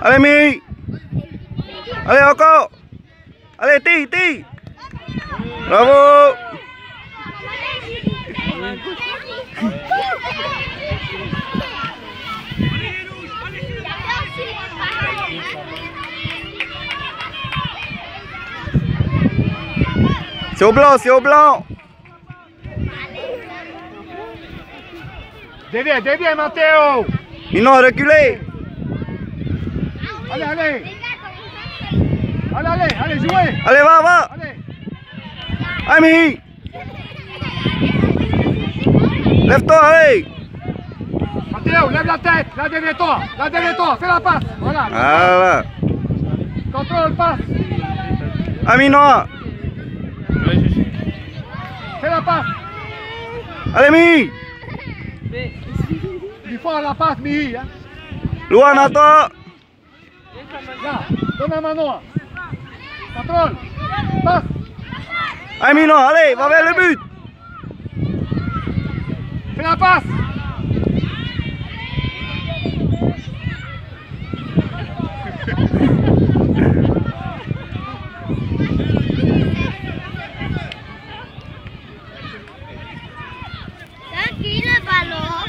Allez, Mi. Allez, encore. Allez, Ti. Bravo. C'est au blanc, c'est au blanc. Déviens, Matteo. Mino, reculez. Allez, jouez. Allez, va. Allez. Ami. Lève-toi, allez. Matteo, lève la tête. Là, derrière-toi. Fais la passe. Voilà. Voilà. Contrôle, passe. Amino. Fais la passe. Allez, Mi. Il faut la passe, Mi. Hein. Luan, à toi. Là, donne un mano. Contrôle. Passe. Amino, allez, va vers le but. Fais la passe. Tranquille, le ballon.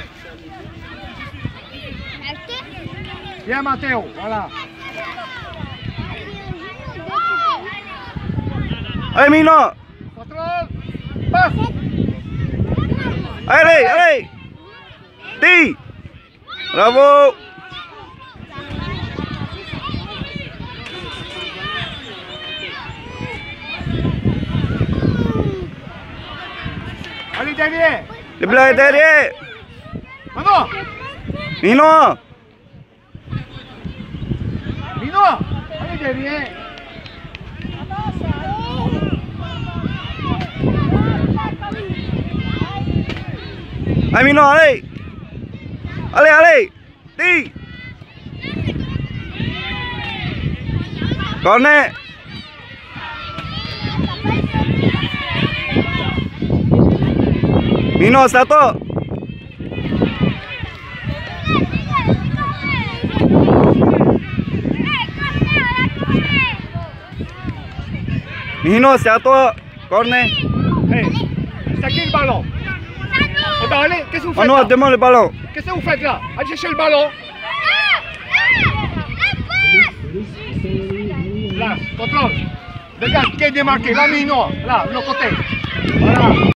Viens, Matteo. Voilà. Allez, Mino. Contrôle. Passe. Allez. Ti. Bravo. Allez, derrière. Le blanc est derrière. Mano. Mino. Allez, derrière. Amino, allez. Allez. Ti. Corner. Mino, c'est à toi. Mino, c'est à toi. Corner. Hey, c'est qui le ballon? Eh ben allez, qu'est-ce que vous faites Mano, là? demande le ballon. Qu'est-ce que vous faites là? Allez chercher le ballon. Là, contrôle. Regarde, qui est démarqué? Là, Mino. Là, de l'autre côté. Voilà.